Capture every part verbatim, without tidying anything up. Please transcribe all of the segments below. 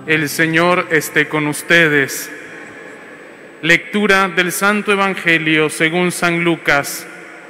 El Señor esté con ustedes. Lectura del Santo Evangelio según San Lucas.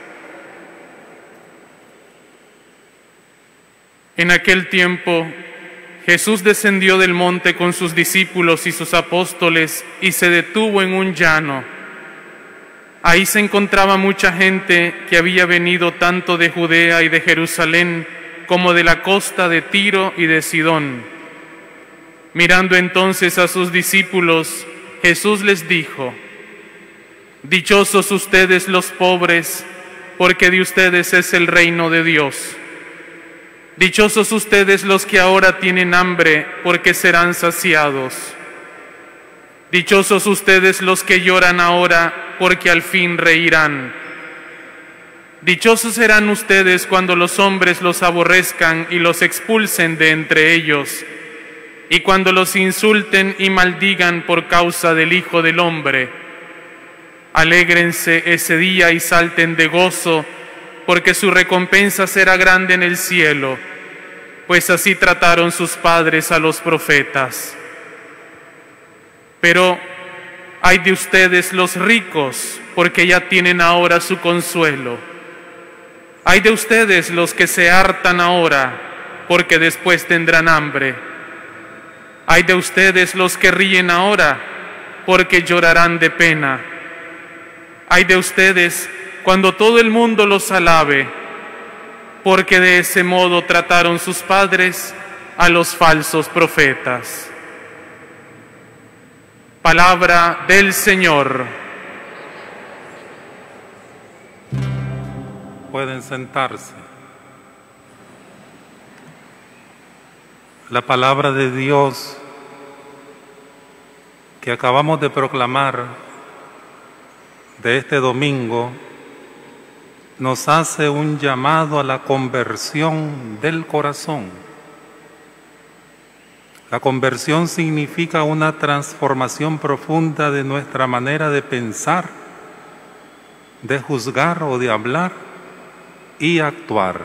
En aquel tiempo, Jesús descendió del monte con sus discípulos y sus apóstoles y se detuvo en un llano. Ahí se encontraba mucha gente que había venido tanto de Judea y de Jerusalén como de la costa de Tiro y de Sidón. Mirando entonces a sus discípulos, Jesús les dijo: «Dichosos ustedes los pobres, porque de ustedes es el reino de Dios. Dichosos ustedes los que ahora tienen hambre, porque serán saciados. Dichosos ustedes los que lloran ahora, porque al fin reirán. Dichosos serán ustedes cuando los hombres los aborrezcan y los expulsen de entre ellos, y cuando los insulten y maldigan por causa del Hijo del Hombre. Alégrense ese día y salten de gozo, porque su recompensa será grande en el cielo, pues así trataron sus padres a los profetas. Pero ay de ustedes los ricos, porque ya tienen ahora su consuelo. Ay de ustedes los que se hartan ahora, porque después tendrán hambre. Ay de ustedes los que ríen ahora, porque llorarán de pena. Ay de ustedes cuando todo el mundo los alabe, porque de ese modo trataron sus padres a los falsos profetas». Palabra del Señor. Pueden sentarse. La palabra de Dios que acabamos de proclamar de este domingo nos hace un llamado a la conversión del corazón. La conversión significa una transformación profunda de nuestra manera de pensar, de juzgar o de hablar y actuar.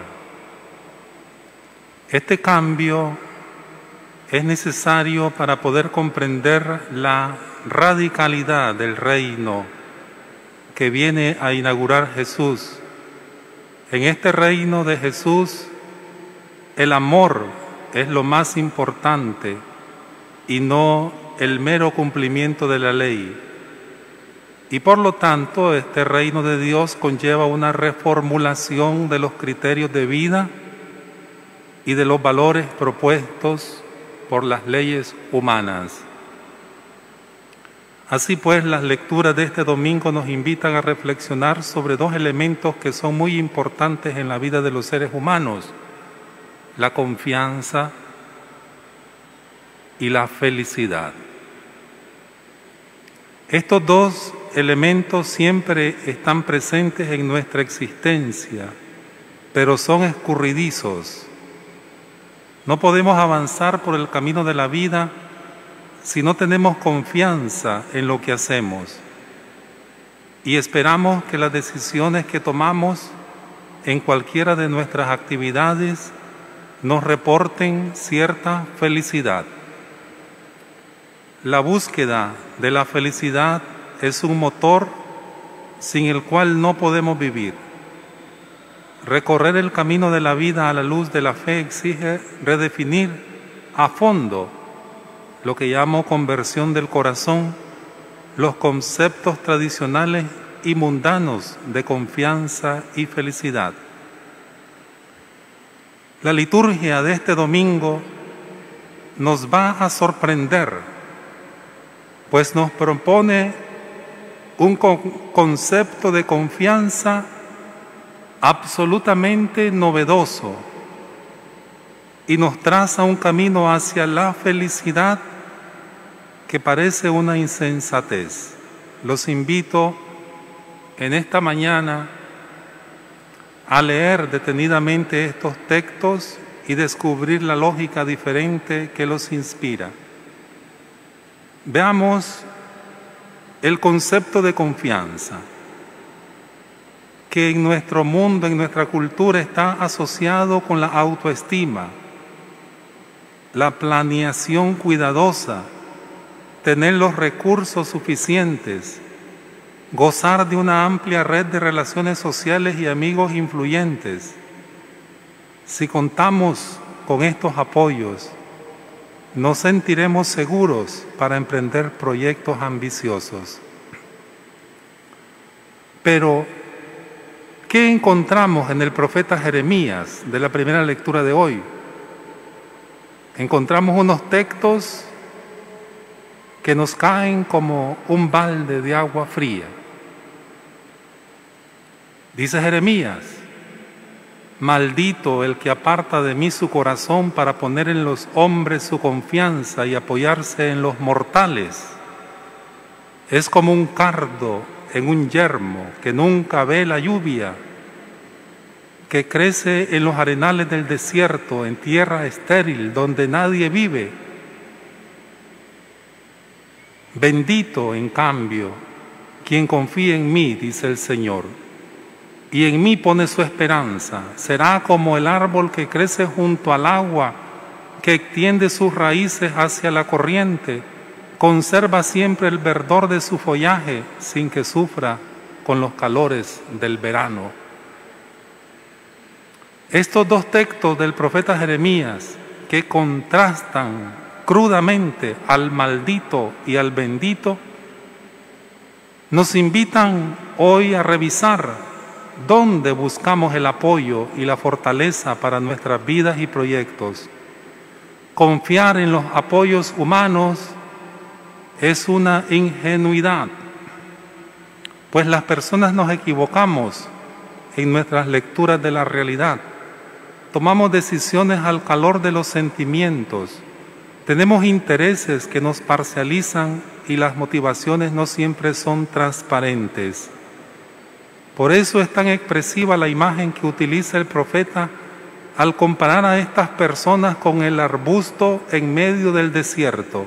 Este cambio es necesario para poder comprender la radicalidad del reino que viene a inaugurar Jesús. En este reino de Jesús, el amor es lo más importante y no el mero cumplimiento de la ley. Y por lo tanto, este reino de Dios conlleva una reformulación de los criterios de vida y de los valores propuestos por las leyes humanas. Así pues, las lecturas de este domingo nos invitan a reflexionar sobre dos elementos que son muy importantes en la vida de los seres humanos: la confianza y la felicidad. Estos dos elementos siempre están presentes en nuestra existencia, pero son escurridizos. No podemos avanzar por el camino de la vida si no tenemos confianza en lo que hacemos y esperamos que las decisiones que tomamos en cualquiera de nuestras actividades nos reporten cierta felicidad. La búsqueda de la felicidad es un motor sin el cual no podemos vivir. Recorrer el camino de la vida a la luz de la fe exige redefinir a fondo lo que llamo conversión del corazón, los conceptos tradicionales y mundanos de confianza y felicidad. La liturgia de este domingo nos va a sorprender, pues nos propone un concepto de confianza absolutamente novedoso y nos traza un camino hacia la felicidad que parece una insensatez. Los invito en esta mañana a leer detenidamente estos textos y descubrir la lógica diferente que los inspira. Veamos el concepto de confianza, que en nuestro mundo, en nuestra cultura, está asociado con la autoestima, la planeación cuidadosa, tener los recursos suficientes, gozar de una amplia red de relaciones sociales y amigos influyentes. Si contamos con estos apoyos, nos sentiremos seguros para emprender proyectos ambiciosos. Pero, ¿qué encontramos en el profeta Jeremías de la primera lectura de hoy? Encontramos unos textos que nos caen como un balde de agua fría. Dice Jeremías: maldito el que aparta de mí su corazón para poner en los hombres su confianza y apoyarse en los mortales. Es como un cardo en un yermo que nunca ve la lluvia, que crece en los arenales del desierto, en tierra estéril donde nadie vive. Bendito, en cambio, quien confía en mí, dice el Señor, y en mí pone su esperanza. Será como el árbol que crece junto al agua, que extiende sus raíces hacia la corriente, conserva siempre el verdor de su follaje sin que sufra con los calores del verano. Estos dos textos del profeta Jeremías, que contrastan crudamente al maldito y al bendito, nos invitan hoy a revisar dónde buscamos el apoyo y la fortaleza para nuestras vidas y proyectos. Confiar en los apoyos humanos es una ingenuidad, pues las personas nos equivocamos en nuestras lecturas de la realidad. Tomamos decisiones al calor de los sentimientos, tenemos intereses que nos parcializan y las motivaciones no siempre son transparentes. Por eso es tan expresiva la imagen que utiliza el profeta al comparar a estas personas con el arbusto en medio del desierto.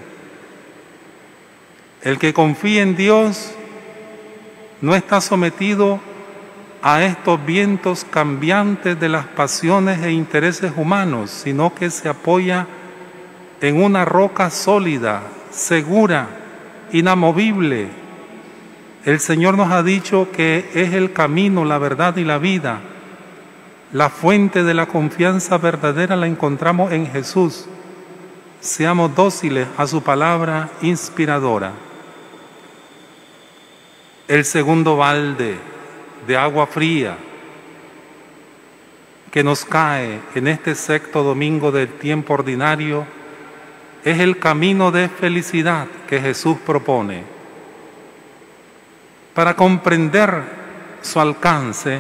El que confía en Dios no está sometido a estos vientos cambiantes de las pasiones e intereses humanos, sino que se apoya en una roca sólida, segura, inamovible. El Señor nos ha dicho que es el camino, la verdad y la vida. La fuente de la confianza verdadera la encontramos en Jesús. Seamos dóciles a su palabra inspiradora. El segundo balde de agua fría que nos cae en este sexto domingo del tiempo ordinario es el camino de felicidad que Jesús propone. Para comprender su alcance,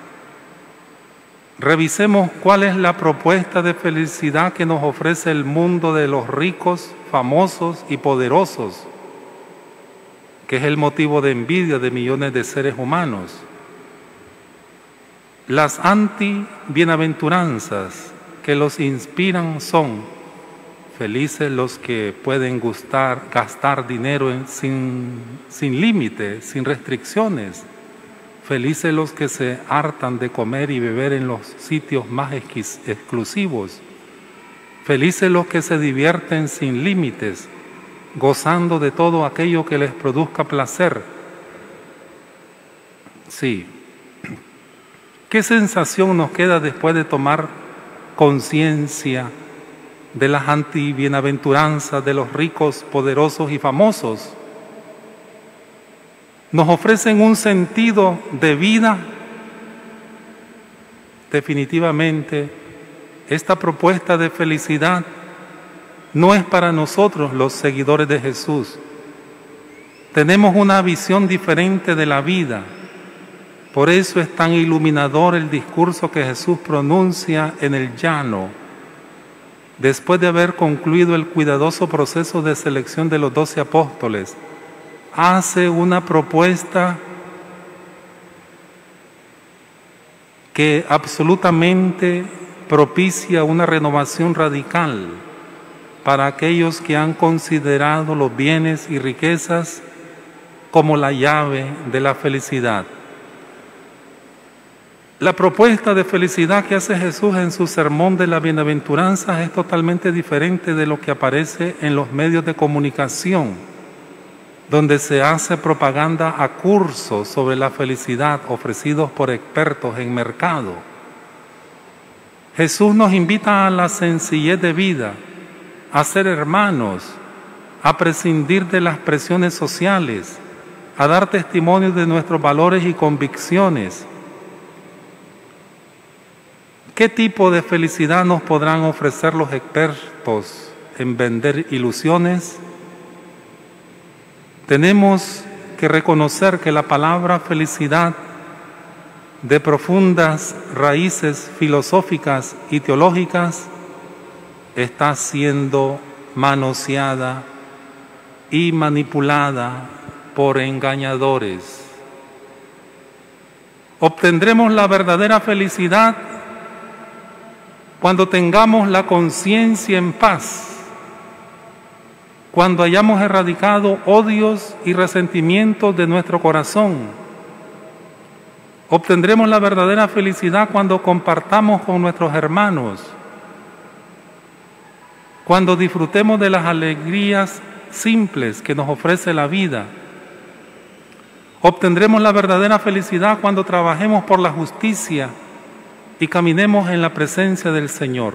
revisemos cuál es la propuesta de felicidad que nos ofrece el mundo de los ricos, famosos y poderosos, que es el motivo de envidia de millones de seres humanos. Las anti-bienaventuranzas que los inspiran son: felices los que pueden gustar, gastar dinero en, sin, sin límite, sin restricciones. Felices los que se hartan de comer y beber en los sitios más exclusivos. Felices los que se divierten sin límites, gozando de todo aquello que les produzca placer. Sí. ¿Qué sensación nos queda después de tomar conciencia de las antibienaventuranzas de los ricos, poderosos y famosos? ¿Nos ofrecen un sentido de vida? Definitivamente, esta propuesta de felicidad no es para nosotros los seguidores de Jesús. Tenemos una visión diferente de la vida. Por eso es tan iluminador el discurso que Jesús pronuncia en el llano, después de haber concluido el cuidadoso proceso de selección de los doce apóstoles. Hace una propuesta que absolutamente propicia una renovación radical para aquellos que han considerado los bienes y riquezas como la llave de la felicidad. La propuesta de felicidad que hace Jesús en su sermón de la bienaventuranza es totalmente diferente de lo que aparece en los medios de comunicación, donde se hace propaganda a cursos sobre la felicidad ofrecidos por expertos en mercado. Jesús nos invita a la sencillez de vida, a ser hermanos, a prescindir de las presiones sociales, a dar testimonio de nuestros valores y convicciones. ¿Qué tipo de felicidad nos podrán ofrecer los expertos en vender ilusiones? Tenemos que reconocer que la palabra felicidad, de profundas raíces filosóficas y teológicas, está siendo manoseada y manipulada por engañadores. Obtendremos la verdadera felicidad cuando tengamos la conciencia en paz, cuando hayamos erradicado odios y resentimientos de nuestro corazón. Obtendremos la verdadera felicidad cuando compartamos con nuestros hermanos, cuando disfrutemos de las alegrías simples que nos ofrece la vida. Obtendremos la verdadera felicidad cuando trabajemos por la justicia y caminemos en la presencia del Señor.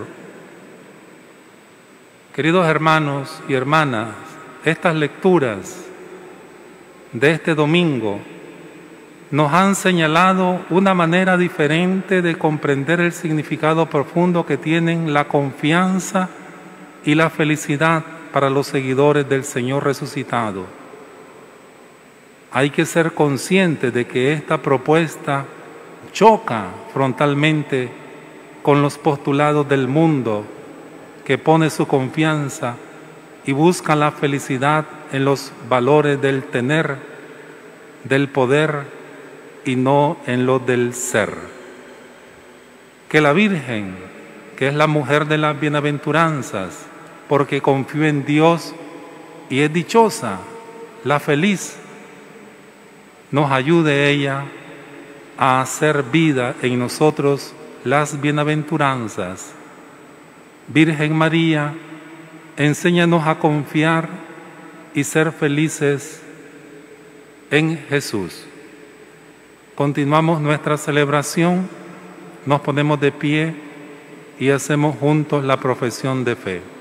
Queridos hermanos y hermanas, estas lecturas de este domingo nos han señalado una manera diferente de comprender el significado profundo que tienen la confianza y la felicidad para los seguidores del Señor resucitado. Hay que ser conscientes de que esta propuesta choca frontalmente con los postulados del mundo, que pone su confianza y busca la felicidad en los valores del tener, del poder y no en lo del ser. Que la Virgen, que es la mujer de las bienaventuranzas, porque confió en Dios y es dichosa, la feliz, nos ayude ella a hacer vida en nosotros las bienaventuranzas. Virgen María, enséñanos a confiar y ser felices en Jesús. Continuamos nuestra celebración, nos ponemos de pie y hacemos juntos la profesión de fe.